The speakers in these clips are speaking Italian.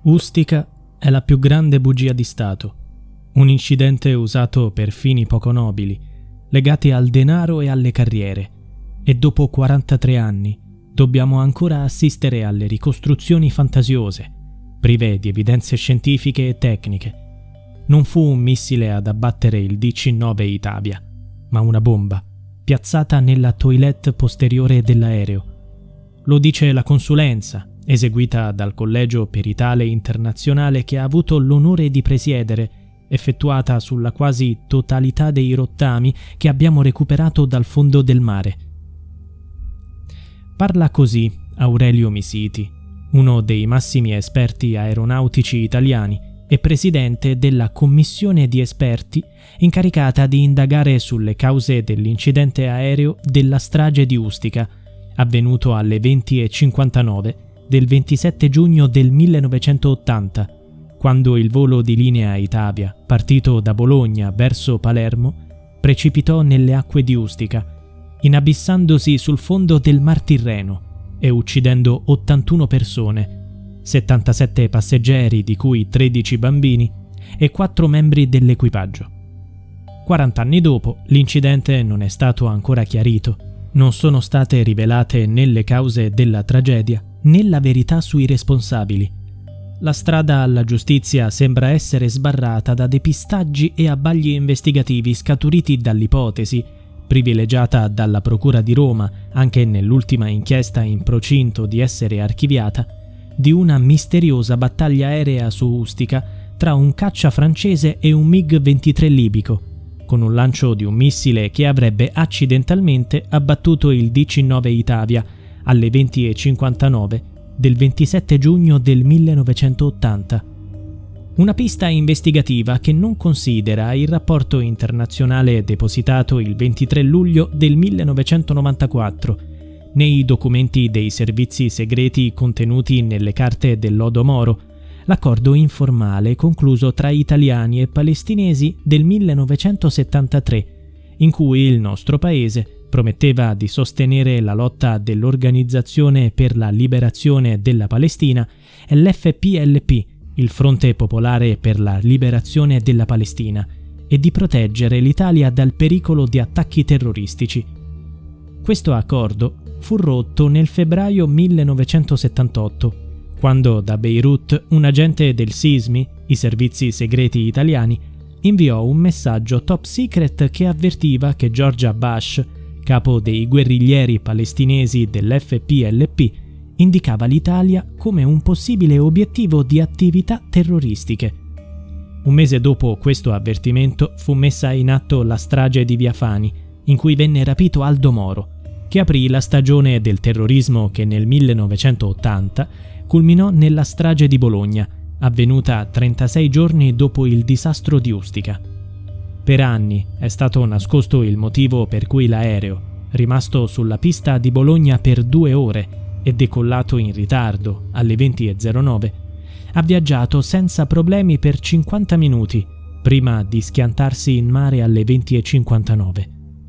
Ustica è la più grande bugia di Stato. Un incidente usato per fini poco nobili, legati al denaro e alle carriere. E dopo 43 anni dobbiamo ancora assistere alle ricostruzioni fantasiose, prive di evidenze scientifiche e tecniche. Non fu un missile ad abbattere il DC-9 Itavia, ma una bomba piazzata nella toilette posteriore dell'aereo. Lo dice la consulenza, eseguita dal Collegio Peritale Internazionale che ha avuto l'onore di presiedere, effettuata sulla quasi totalità dei rottami che abbiamo recuperato dal fondo del mare. Parla così Aurelio Misiti, uno dei massimi esperti aeronautici italiani e presidente della commissione di esperti incaricata di indagare sulle cause dell'incidente aereo della strage di Ustica, avvenuto alle 20:59 del 27 giugno del 1980, quando il volo di linea Itavia, partito da Bologna verso Palermo, precipitò nelle acque di Ustica, inabissandosi sul fondo del Mar Tirreno e uccidendo 81 persone, 77 passeggeri di cui 13 bambini e 4 membri dell'equipaggio. 40 anni dopo, l'incidente non è stato ancora chiarito. Non sono state rivelate né le cause della tragedia né la verità sui responsabili. La strada alla giustizia sembra essere sbarrata da depistaggi e abbagli investigativi scaturiti dall'ipotesi, privilegiata dalla Procura di Roma anche nell'ultima inchiesta in procinto di essere archiviata, di una misteriosa battaglia aerea su Ustica tra un caccia francese e un MiG-23 libico, con un lancio di un missile che avrebbe accidentalmente abbattuto il DC-9 Itavia alle 20:59 del 27 giugno del 1980. Una pista investigativa che non considera il rapporto internazionale depositato il 23 luglio del 1994, né i documenti dei servizi segreti contenuti nelle carte del Lodo Moro, l'accordo informale concluso tra italiani e palestinesi del 1973, in cui il nostro paese prometteva di sostenere la lotta dell'Organizzazione per la Liberazione della Palestina e l'FPLP, il Fronte Popolare per la Liberazione della Palestina, e di proteggere l'Italia dal pericolo di attacchi terroristici. Questo accordo fu rotto nel febbraio 1978, quando da Beirut un agente del SISMI, i servizi segreti italiani, inviò un messaggio top secret che avvertiva che George Abash, capo dei guerriglieri palestinesi dell'FPLP, indicava l'Italia come un possibile obiettivo di attività terroristiche. Un mese dopo questo avvertimento fu messa in atto la strage di Via Fani, in cui venne rapito Aldo Moro, che aprì la stagione del terrorismo che nel 1980 culminò nella strage di Bologna, avvenuta 36 giorni dopo il disastro di Ustica. Per anni è stato nascosto il motivo per cui l'aereo, rimasto sulla pista di Bologna per 2 ore e decollato in ritardo alle 20:09, ha viaggiato senza problemi per 50 minuti prima di schiantarsi in mare alle 20:59.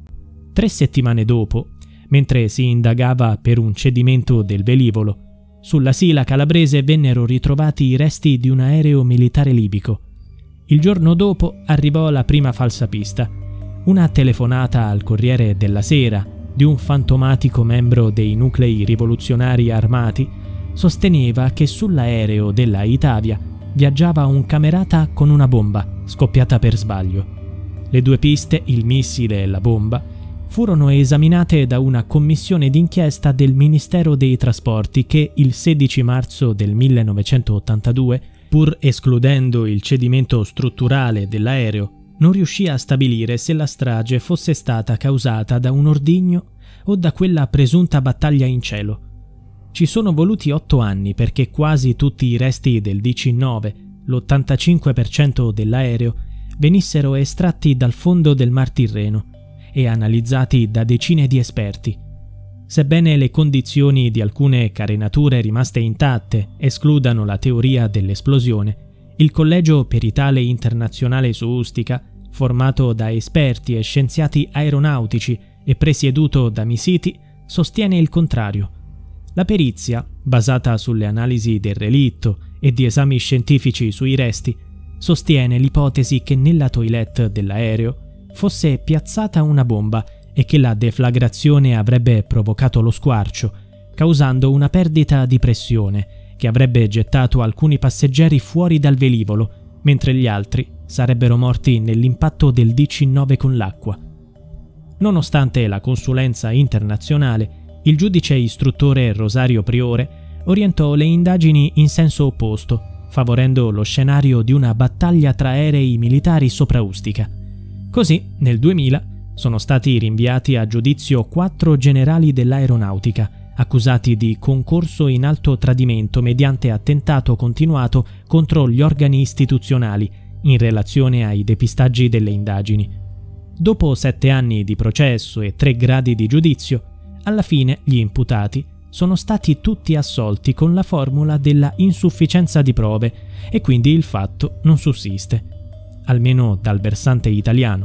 3 settimane dopo, mentre si indagava per un cedimento del velivolo, sulla Sila calabrese vennero ritrovati i resti di un aereo militare libico. Il giorno dopo arrivò la prima falsapista, una telefonata al Corriere della Sera di un fantomatico membro dei nuclei rivoluzionari armati sosteneva che sull'aereo della Itavia viaggiava un camerata con una bomba scoppiata per sbaglio. Le 2 piste, il missile e la bomba, furono esaminate da una commissione d'inchiesta del Ministero dei Trasporti che il 16 marzo del 1982, pur escludendo il cedimento strutturale dell'aereo, non riuscì a stabilire se la strage fosse stata causata da un ordigno o da quella presunta battaglia in cielo. Ci sono voluti 8 anni perché quasi tutti i resti del DC-9, l'85% dell'aereo, venissero estratti dal fondo del Mar Tirreno e analizzati da decine di esperti. Sebbene le condizioni di alcune carenature rimaste intatte escludano la teoria dell'esplosione, il Collegio Peritale Internazionale su Ustica, formato da esperti e scienziati aeronautici e presieduto da Misiti, sostiene il contrario. La perizia, basata sulle analisi del relitto e di esami scientifici sui resti, sostiene l'ipotesi che nella toilette dell'aereo fosse piazzata una bomba e che la deflagrazione avrebbe provocato lo squarcio, causando una perdita di pressione che avrebbe gettato alcuni passeggeri fuori dal velivolo, mentre gli altri sarebbero morti nell'impatto del DC-9 con l'acqua. Nonostante la consulenza internazionale, il giudice istruttore Rosario Priore orientò le indagini in senso opposto, favorendo lo scenario di una battaglia tra aerei militari sopra Ustica. Così, nel 2000, sono stati rinviati a giudizio 4 generali dell'aeronautica, accusati di concorso in alto tradimento mediante attentato continuato contro gli organi istituzionali in relazione ai depistaggi delle indagini. Dopo 7 anni di processo e 3 gradi di giudizio, alla fine gli imputati sono stati tutti assolti con la formula della insufficienza di prove e quindi il fatto non sussiste, almeno dal versante italiano.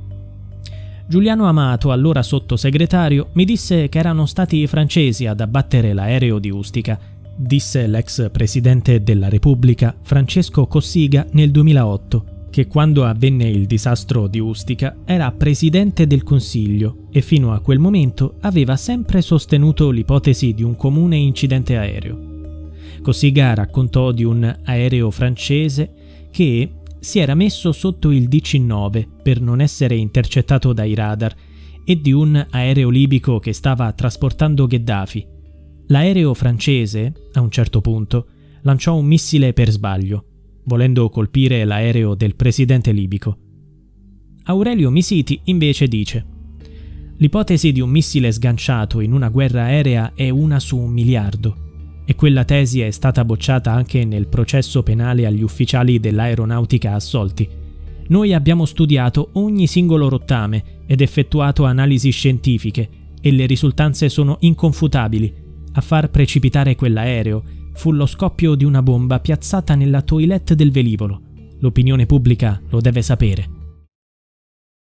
Giuliano Amato, allora sottosegretario, mi disse che erano stati i francesi ad abbattere l'aereo di Ustica, disse l'ex presidente della Repubblica Francesco Cossiga nel 2008, che quando avvenne il disastro di Ustica era presidente del Consiglio e fino a quel momento aveva sempre sostenuto l'ipotesi di un comune incidente aereo. Cossiga raccontò di un aereo francese che si era messo sotto il DC-9 per non essere intercettato dai radar e di un aereo libico che stava trasportando Gheddafi. L'aereo francese, a un certo punto, lanciò un missile per sbaglio, volendo colpire l'aereo del presidente libico. Aurelio Misiti invece dice: l'ipotesi di un missile sganciato in una guerra aerea è 1 su 1 miliardo, e quella tesi è stata bocciata anche nel processo penale agli ufficiali dell'aeronautica assolti. Noi abbiamo studiato ogni singolo rottame ed effettuato analisi scientifiche e le risultanze sono inconfutabili. A far precipitare quell'aereo fu lo scoppio di una bomba piazzata nella toilette del velivolo. L'opinione pubblica lo deve sapere.